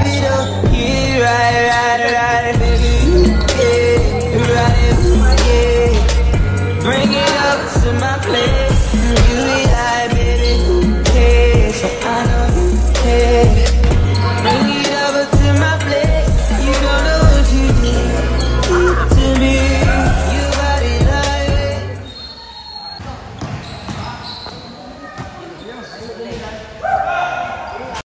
it up, yeah, ride, baby, yeah, ride it, yeah. Bring it up to my place.